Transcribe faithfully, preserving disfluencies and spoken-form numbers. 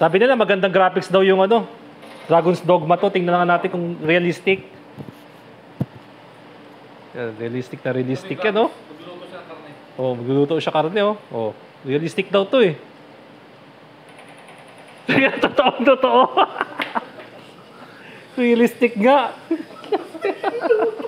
Sabi nila magandang graphics daw yung ano, Dragon's Dogma to. Tingnan nga natin kung realistic. Yeah, realistic na realistic yan, no? Magluluto siya ng karne. Oh, magluluto siya karne, oh. Oh, realistic daw to eh. Totoo, totoo. Realistic nga.